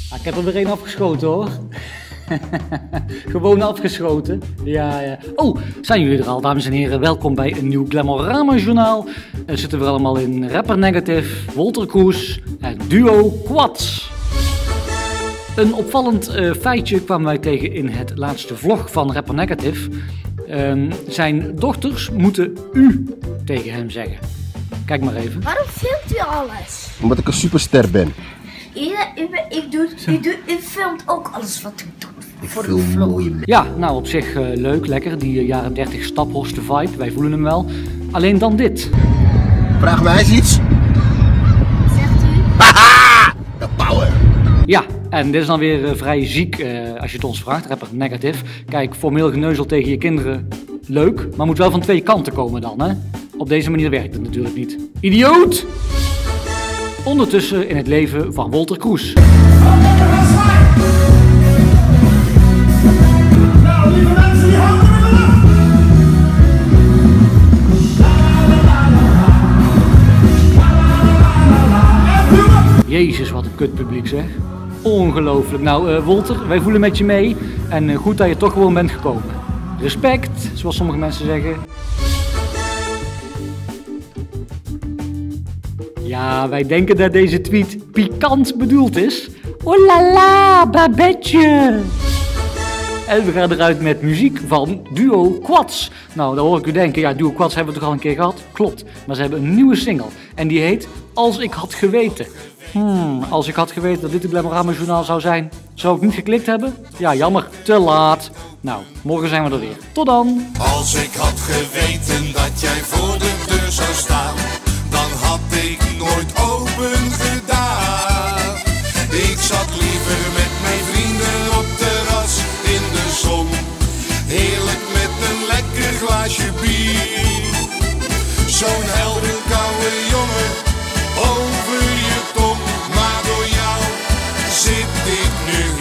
Ik heb er weer één afgeschoten hoor. Gewoon afgeschoten. Ja. Oh, zijn jullie er al, dames en heren? Welkom bij een nieuw Glamorama journaal. Zitten we allemaal in Rapper Negative, Wolter Kroes en Duo Quads. Een opvallend feitje kwamen wij tegen in het laatste vlog van Rapper Negative. Zijn dochters moeten u tegen hem zeggen. Kijk maar even. Waarom filmt u alles? Omdat ik een superster ben. U filmt ook alles wat u doet. Ik film mooie mensen. Ja, nou op zich leuk, lekker. Die jaren 30 staphorsten vibe, wij voelen hem wel. Alleen dan dit. Vraag mij eens iets. Zegt u? Haha! De power. Ja, en dit is dan weer vrij ziek als je het ons vraagt, Rapper Negative. Kijk, formeel geneuzel tegen je kinderen, leuk, maar moet wel van twee kanten komen dan, hè? Op deze manier werkt het natuurlijk niet. Idioot! Ondertussen in het leven van Wolter Kroes. Jezus, wat een kutpubliek zeg. Ongelooflijk. Nou, Wolter, wij voelen met je mee. En goed dat je toch gewoon bent gekomen. Respect, zoals sommige mensen zeggen. Ja, wij denken dat deze tweet pikant bedoeld is. Oh la la, Babetje! En we gaan eruit met muziek van Duo Quads. Nou, dan hoor ik u denken, ja, Duo Quads hebben we toch al een keer gehad? Klopt, maar ze hebben een nieuwe single. En die heet Als ik had geweten. Als ik had geweten dat dit het Glamorama journaal zou zijn, zou ik niet geklikt hebben? Ja, jammer, te laat. Nou, morgen zijn we er weer. Tot dan! Als ik had geweten dat jij voor de deur zou staan, dan had ik nooit open gedaan. Ik zat liever met mijn vrienden op terras in de zon, heerlijk met een lekker glaasje bier. Zo'n helder koude jongen over je tong, maar door jou zit ik nu